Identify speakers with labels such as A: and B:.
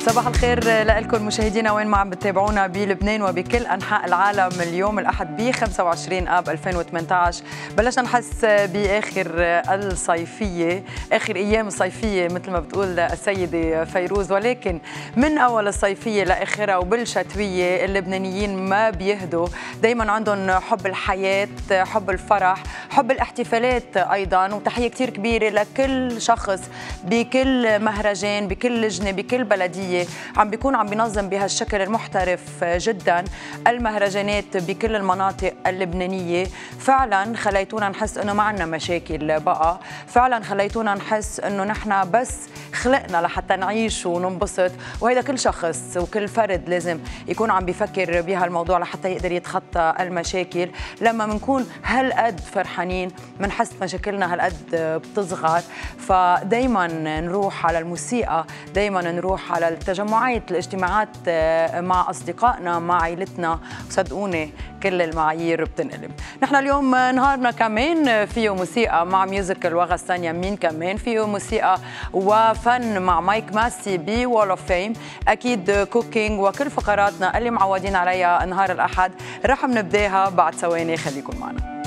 A: صباح الخير لكم مشاهدينا وين ما عم بتتابعونا بلبنان وبكل انحاء العالم. اليوم الاحد ب 25 اب 2018 بلشنا نحس باخر الصيفيه، اخر ايام الصيفيه مثل ما بتقول السيده فيروز، ولكن من اول الصيفيه لاخرها وبالشتويه اللبنانيين ما بيهدوا، دائما عندهم حب الحياه، حب الفرح، حب الاحتفالات ايضا. وتحيه كثير كبيره لكل شخص بكل مهرجان، بكل لجنه، بكل بلديه عم بينظم بهالشكل المحترف جدا المهرجانات بكل المناطق اللبنانيه. فعلا خليتونا نحس انه ما عندنا مشاكل بقى، فعلا خليتونا نحس انه نحن بس خلقنا لحتى نعيش وننبسط، وهذا كل شخص وكل فرد لازم يكون عم بيفكر بهالموضوع لحتى يقدر يتخطى المشاكل. لما بنكون هالقد فرحانين بنحس مشاكلنا هالقد بتصغر، فدايما نروح على الموسيقى، دايما نروح على التجمعات، الاجتماعات مع أصدقائنا، مع عائلتنا، وصدقوني كل المعايير بتنقلب. نحن اليوم نهارنا كمان فيه موسيقى مع ميوزيكال وغسان يمين، كمان فيه موسيقى وفن مع مايك ماسي بي وول اوف فيم، أكيد كوكينج، وكل فقراتنا اللي معودين عليها نهار الأحد رح نبداها بعد ثواني. خليكم معنا.